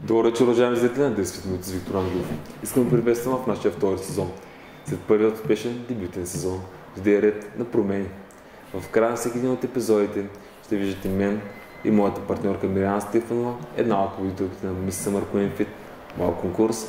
Добре вечер, уважаеми зрители на 10 минути с Виктор Ангелов. Искам да приветствам в нашия втори сезон. След първият успешен дебютен сезон, дойде ред на промени. В края на всеки един от епизодите ще виждате мен и моята партньорка Миляна Стефанова, една от победителките на Miss Summer Queen Fit, малък конкурс.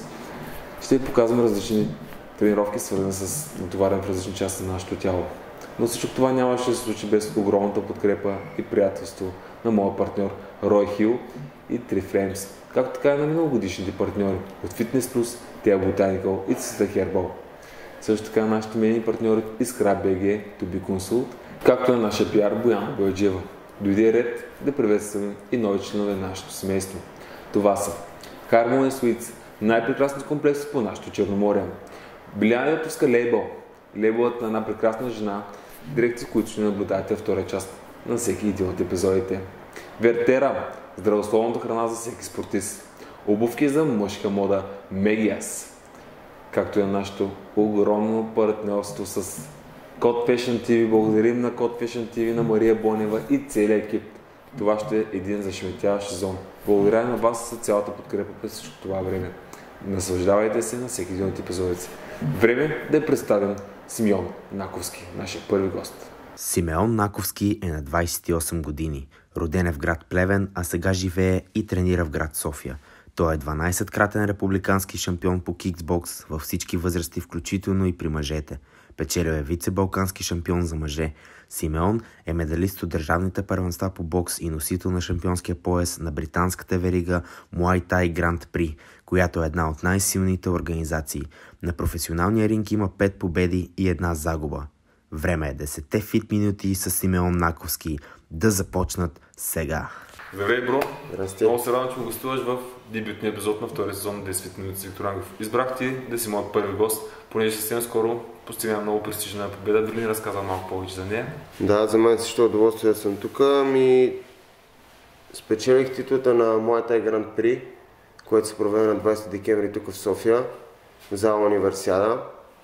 Ще ви показваме различни тренировки, свързани с натоварен в различни части на нашето тяло. Но всичко това нямаше да се случи без огромната подкрепа и приятелство на моя партньор Рой Хил и Triframes, както така и на миналогодишните партньори от Fitness Plus, Tea Botanical и Cita Herbal. Също така нашите медийни партньори и ScrapBG, To Be Consult, както и на нашия пиар Бояна Бояджиева. Дойде ред да приветстваме и нови членове на нашето семейство. Това са Harmony Sweets, най-прекрасният комплекс по нашето Черноморие. Биляна Ятовска Лейбъл, лейбълът на една прекрасна жена, дирекции, които ще наблюдаете във втора част на всеки един от епизодите. Вертера, здравословната храна за всеки спортист. Обувки за мъжка мода Megias, както и на нашето огромно партньорство с Code Fashion TV. Благодарим на Code Fashion TV, на Мария Бонева и целият екип. Това ще е един зашеметяващ сезон. Благодаря на вас за цялата подкрепа през всичко това време. Наслаждавайте се на всеки един от епизодите. Време да представим Симеон Наковски, нашия първи гост. Симеон Наковски е на 28 години. Роден е в град Плевен, а сега живее и тренира в град София. Той е 12-кратен републикански шампион по кикбокс във всички възрасти, включително и при мъжете. Печелил е вице-балкански шампион за мъже. Симеон е медалист от държавните първенства по бокс и носител на шампионския пояс на британската верига Muay Thai Grand Prix, която е една от най-силните организации. На професионалния ринг има 5 победи и една загуба. Време е 10 фит минути с Симеон Наковски да започнат сега. Здравей, бро! Здрасти. Много се радвам, че ме гостуваш в дебютния епизод на втория сезон на 10 минути с Виктор Ангелов. Избрах ти да си моят първи гост, понеже съвсем скоро постигна много престижна победа. Дали ни разказва малко повече за нея? Да, за мен също удоволствие да съм тук. Спечелих титлата на Muay Thai Grand Prix, което се проведе на 20 декември тук в София, в зала Универсиада.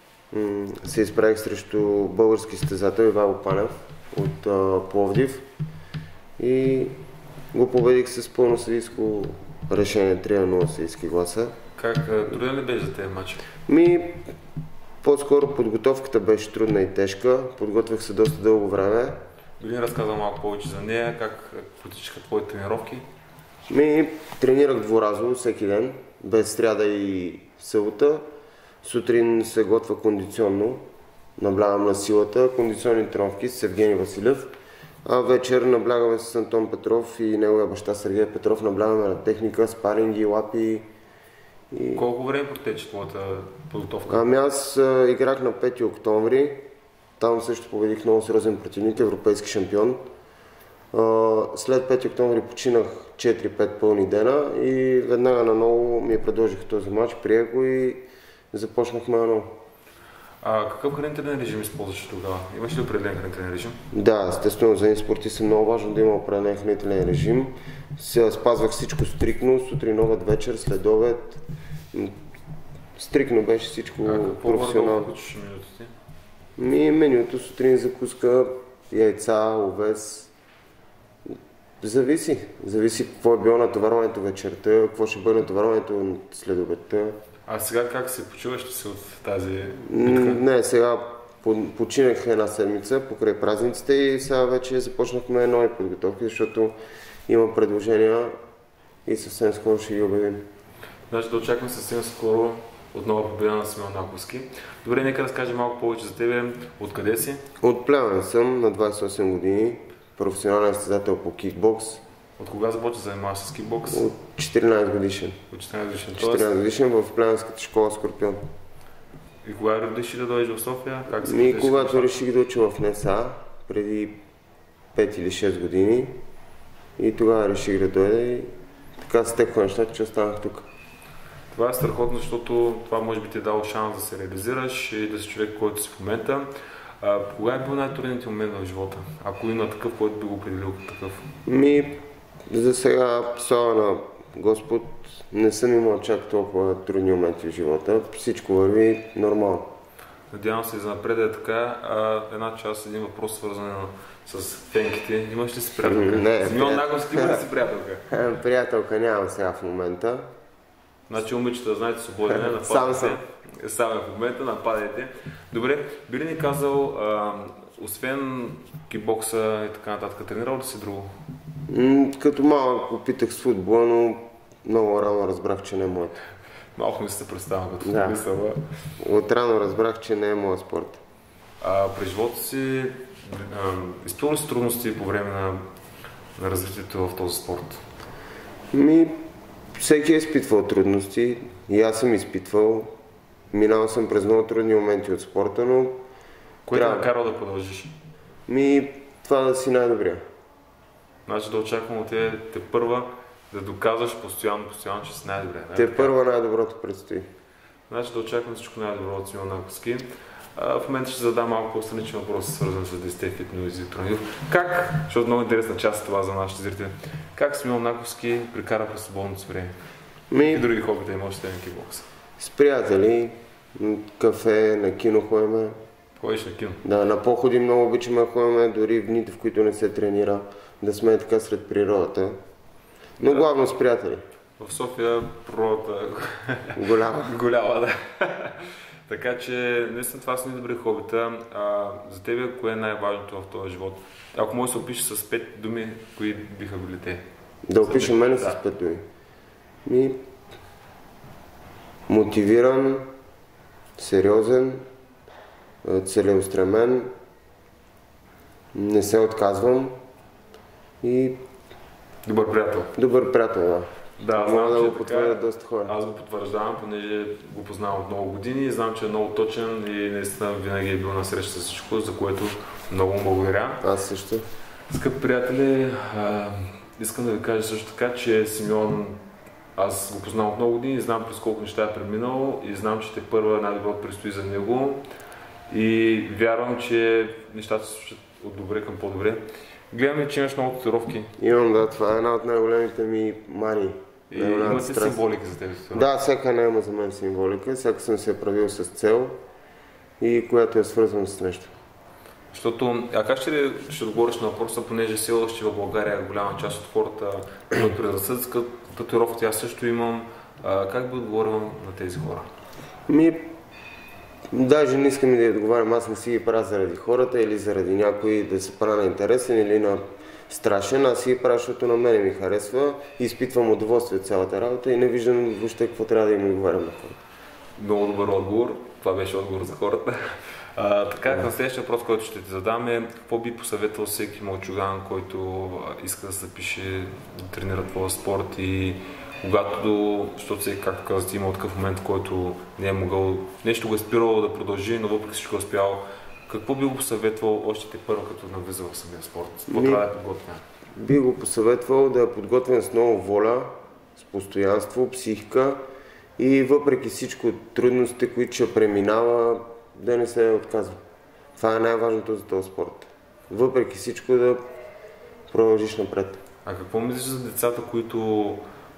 Се изправих срещу български състезател Ивайло Панев от Пловдив и го победих с пълно съдийско решение, 3-0 съдийски гласа. Как труден ли беше за тези матчи? По-скоро подготовката беше трудна и тежка. Подготвях се доста дълго време. Дали ни разказва малко повече за нея, как протичаха твоите тренировки? Тренирах дворазово всеки ден, без сряда и събота. Сутрин се готвя кондиционно, наблягам на силата, кондиционни тренировки с Евгений Василев. А вечер наблягаме с Антон Петров и неговия баща Сергей Петров, наблягаме на техника, спаринги, лапи. Колко време протече твоята подготовка? Аз играх на 5 октомври, там също победих много сериозен противник, европейски шампион. След 5 октомври починах 4-5 пълни дена и веднага наново ми предложиха този матч, приех го и започнахме наново. Какъв хранителен режим използваш тогава? Имаш ли определен хранителен режим? Да, естествено за един спортист е много важно да има определен хранителен режим. Спазвах всичко стриктно, сутрин, обед, вечер, след обед. Стриктно беше всичко професионално. Какво включиш менюто ти? Менюто сутрин закуска, яйца, овес. Зависи какво е било натоварването вечерта, какво ще бъде натоварването след обедта. А сега как се почуваш ли си от тази битка? Не, сега починах една седмица покрай празниците и сега вече започнахме нови подготовки, защото има предложения и съвсем скоро ще ги обявим. Значи да очакваме съвсем скоро отново победа на Симеон Наковски. Добре, нека разкажем малко повече за тебе. Откъде си? От Плевен съм, на 28 години, професионален състезател по кикбокс. От кога започва да занимаваш с кикбокс? От 14 годишен. От 14 годишен. 14 годишен в Плевенската школа Скорпион. И кога реши да дойдеш в София? Когато реших да уча в НСА, преди 5 или 6 години, и тогава реших да дойда и така стекоха нещата, че останах тук. Това е страхотно, защото това може би ти е дало шанс да се реализираш и да си човек, който си в момента. Кога е бил най-трудният ти момент в живота? Ако има такъв, който би го определил като такъв? За сега, слава на Господ, не съм имал чак толкова трудни моменти в живота. Всичко върви нормално. Надявам се и за напред е така. Един въпрос свързан с фенките. Имаш ли си приятелка? Не. Симеон Наковски има ли си приятелка? Приятелка нямам сега в момента. Значи момичета, знаете, свободен е, нападайте. Сам в момента, нападайте. Добре, би ли ни казал, освен кикбокса и така нататък, тренирал ли си друго? Като малък опитах с футбола, но много рано разбрах, че не е моето. Малко ми се представя като футболиста. Отрано разбрах, че не е моят спорт. При живота си изпълни си трудности по време на развитието в този спорт? Всеки е изпитвал трудности и аз съм изпитвал. Минал съм през много трудни моменти от спорта, но... Кое те накарал да продължиш? Това да си най-добрия. Значи да очаквам от те първа да доказваш постоянно, че си най-добрия. Те първа най-доброто предстои. Значи да очаквам всичко най-добро от Симеон Наковски. В момента ще задам малко по-страничен въпрос, свързан с 10 фитно и как, защото много интересна част това за нашите зрители, как Симеон Наковски прекара през свободното време? И други хобита има още на кикбокса? С приятели, кафе, на кино ходим. Ходиш на кино? Да, на походи много обичаме ходим, дори в дните, в които не се тренира, да сме така сред природата. Но главно с приятели. В София природата е голяма, да. Така че, наистина това са ни добри хобита. За тебе, кое е най-важното в този живот? Ако може да се опишеш с 5 думи, кои биха били те? Да опишем мене с 5 думи? Мотивиран, сериозен, целеустремен, не се отказвам и... Добър приятел. Добър приятел, да. Да, знам, да го потвърдят доста хора. Аз го потвърждавам, понеже го познавам от много години и знам, че е много точен и наистина винаги е бил на среща с всичко, за което много му благодаря. Аз също. Скъпи приятели, искам да ви кажа също така, че Симеон, аз го познавам от много години и знам през колко неща е преминал и знам, че те първа най-доброто предстои за него и вярвам, че нещата се случат от добре към по-добре. Гледаме, че имаш много татуировки. Имам, да, това е една от най-големите ми мани. И имате символика за тебе? Да, всяка една има за мен символика, всяка съм се правил с цел и която е свързана с нещо. Защото, как ще отговориш на въпроса, понеже си че в България голяма част от хората имат предразсъдъци, татуировката аз също имам. Как би отговорил на тези хора? Даже не искам и да отговарям, аз не си ги правя заради хората или заради някой да се правя на интересен или на страшен, аз си ги правя, защото на мене ми харесва, изпитвам удоволствие от цялата работа и не виждам въобще какво трябва да им отговарям на хората. Много добър отговор, това беше отговор за хората. Така, на следващия въпрос, който ще ти задам е, какво би посъветвал всеки мълчуган, който иска да се запише, да тренира твоя спорт и когато, защото всеки, както казвате, има такъв момент, в който не е могъл, нещо го е спирало да продължи, но въпреки всичко е успял. Какво би го посъветвал още те първо, като навлиза в самия спорт? Какво трябва да е подготвен? Би го посъветвал да е подготвен с много воля, с постоянство, психика и въпреки всичко трудностите, които ще преминава, да не се отказва. Това е най-важното за този спорт. Въпреки всичко да продължиш напред. А какво мислиш за децата, които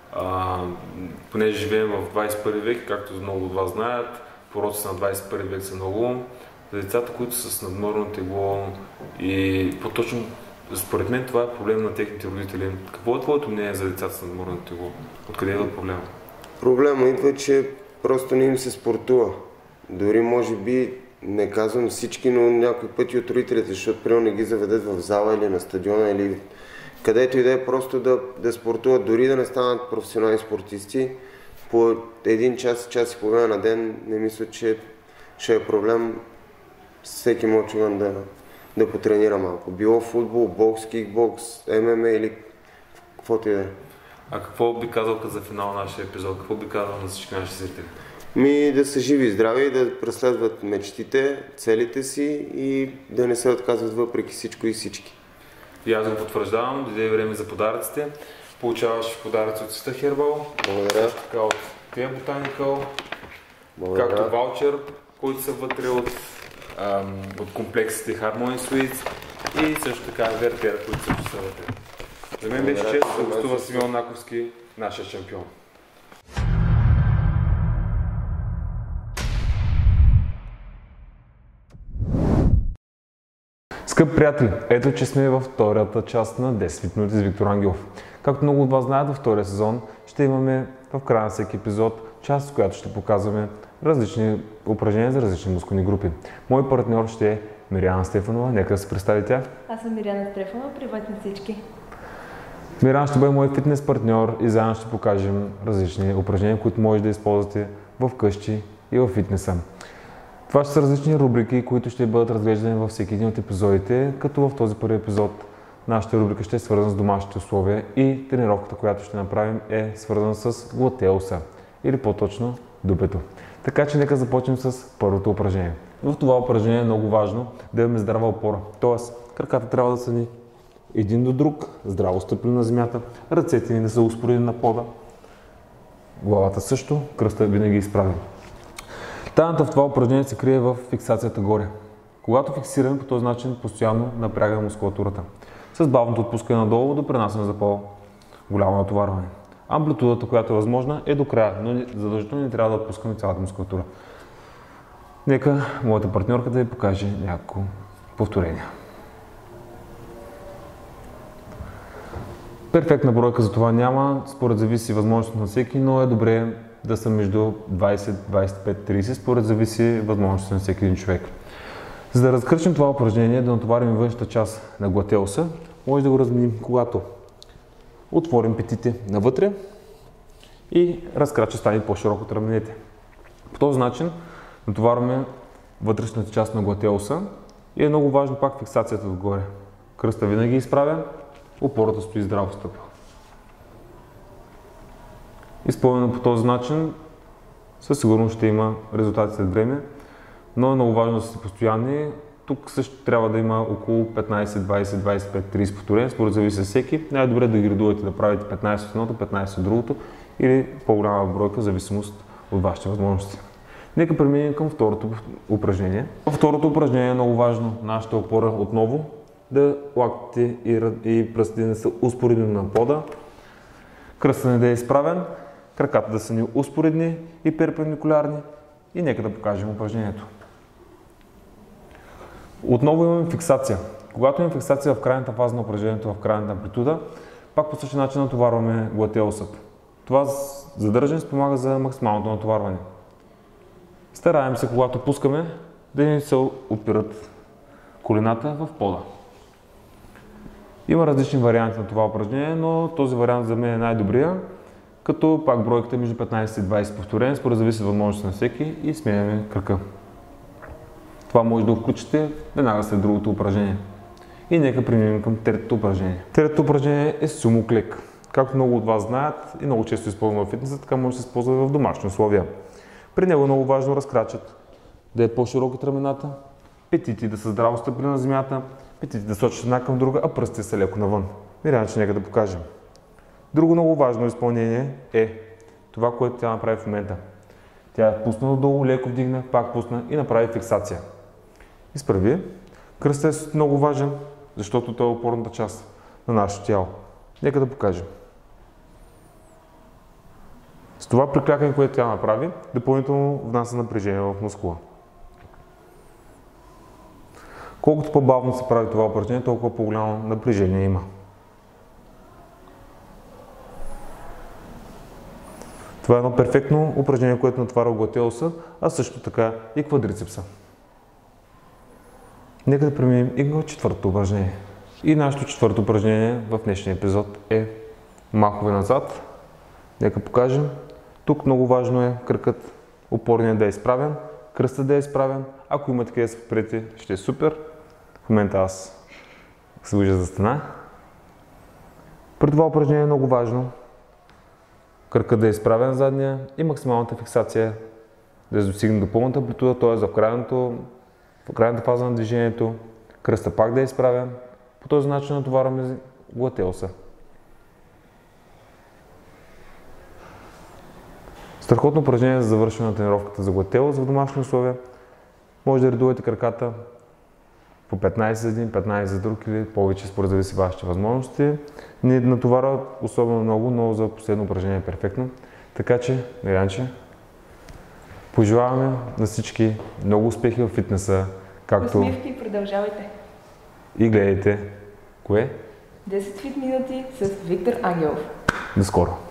понеже живеем в 21 век, както много от вас знаят, пороците на 21 век са много, за децата, които са с наднормено тегло и по-точно, според мен това е проблем на техните родители. Какво е твоето мнение за децата с наднормено тегло? Откъде идва проблема? Проблема идва, че просто не им се спортува. Дори може би, не казвам всички, но някои пъти от родителите, защото примерно не ги заведат в зала или на стадиона или където и да е просто да спортуват, дори да не станат професионални спортисти, по един час и половина на ден не мисля, че ще е проблем всеки мълчуган да потренира малко. Било футбол, бокс, кикбокс, ММА или каквото и да е. А какво би казал за финал на нашия епизод? Какво би казал на всички наши зрители? Да са живи и здрави, да преследват мечтите, целите си и да не се отказват въпреки всичко и всички. И аз го потвърждавам, дойде време за подаръците. Получаваш подаръци от Света Хербал. Благодаря. Така от Тия Ботаникъл. Както ваучер, които са вътре от комплексите Harmony Sweets и също така вертер, които също са вътре. За мен беше чест да гостува Симеон Наковски, нашия шампион. Скъпи приятели, ето че сме във втората част на 10 минути с Виктор Ангелов. Както много от вас знаят, във втория сезон ще имаме в края на всеки епизод, част от която ще показваме различни упражнения за различни мускулни групи. Мой партньор ще е Мириана Стефанова. Нека да се представи тя. Аз съм Мириана Стефанова. Привет на всички. Мириана ще бъде мой фитнес партньор и заедно ще покажем различни упражнения, които може да използвате в къщи и в фитнеса. Това ще са различни рубрики, които ще бъдат разглеждани във всеки един от епизодите, като в този първи епизод нашата рубрика ще е свързана с домашните условия и тренировката, която ще направим, е свързана с глутеуса или по-точно дупето. Така че нека започнем с първото упражнение. В това упражнение е много важно да имаме здрава опора, т.е. краката трябва да са ни един до друг, здраво стъпили на земята, ръцете ни да са успоредни на пода, главата също, кръста винаги изправен. Тайната в това упражнение се крие в фиксацията горе. Когато фиксираме по този начин, постоянно напрягаме мускулатурата. С бавното отпускане надолу допринасяме за по-голямо натоварване. Амплитудата, която е възможна, е до края, но задължително не трябва да отпускаме цялата мускулатура. Нека моята партньорка да ви покаже няколко повторения. Перфектна бройка за това няма, според зависи възможността на всеки, но е добре да са между 20, 25, 30, според зависи възможността на всеки един човек. За да разкръчим това упражнение, да натоварим външната част на глутеуса, може да го разменим, когато отворим петите навътре и разкрача стане по-широко от раменете. По този начин натоварваме вътрешната част на глутеуса и е много важно пак фиксацията отгоре. Кръста винаги е изправен, опората стои здраво стъпила. Изпълнено по този начин, със сигурност ще има резултати след време, но е много важно да са постоянни. Тук също трябва да има около 15, 20, 25, 30 повторения, според зависи за всеки. Най-добре да ги редувате да правите 15 от едното, 15 от другото или по-голяма бройка, в зависимост от вашите възможности. Нека преминем към второто упражнение. В второто упражнение е много важно нашата опора отново да лактите и пръстите не са успоредни на пода, кръстът ни да е изправен, краката да са ни успоредни и перпендикулярни и нека да покажем упражнението. Отново имаме фиксация. Когато имаме фиксация в крайната фаза на упражнението, в крайната амплитуда, пак по същия начин натоварваме глутеусът. Това задържане спомага за максималното натоварване. Стараем се, когато пускаме, да ни се опират колената в пода. Има различни варианти на това упражнение, но този вариант за мен е най-добрия, като пак бройката е между 15 и 20 повторения, според зависи възможност на всеки и сменяме кръка. Това може да го включите веднага след другото упражнение. И нека преминем към третото упражнение. Третото упражнение е сумо клек. Както много от вас знаят и много често използваме в фитнеса, така може да се използва в домашни условия. При него е много важно разкрачат да е по-широко от рамената, петите да са здраво стъпили на земята, петите да сочат една към друга, а пръстите са леко навън. Иначе нека да покажем. Друго много важно изпълнение е това, което тя направи в момента. Тя е пусна долу, леко вдигна, пак пусна и направи фиксация. Изправи. Кръстът е много важен, защото той е опорната част на нашето тяло. Нека да покажем. С това приклякане, което тя направи, допълнително внася напрежение в мускула. Колкото по-бавно се прави това упражнение, толкова по-голямо напрежение има. Това е едно перфектно упражнение, което натваря глутеуса, а също така и квадрицепса. Нека да преминем и към четвъртото упражнение. И нашето четвърто упражнение в днешния епизод е махове назад. Нека покажем. Тук много важно е кръкът, опорният да е изправен, кръстът да е изправен. Ако имате къде да се подпрете, ще е супер. В момента аз се движа за стена. При това упражнение е много важно кръкът да е изправен задния и максималната фиксация да достигне до пълната амплитуда, т.е. в крайната фаза на движението, кръста пак да е изправен. По този начин натоварваме глутеуса. Страхотно упражнение за завършване на тренировката за глутеус в домашни условия. Може да редувате краката по 15 за един, 15 за друг или повече, според зависи вашите възможности. Не натоварва особено много, но за последно упражнение е перфектно. Така че, Мирианче, пожелаваме на всички много успехи в фитнеса, както... Усмивки и продължавайте. И гледайте. Кое? 10 фит минути с Виктор Ангелов. До скоро!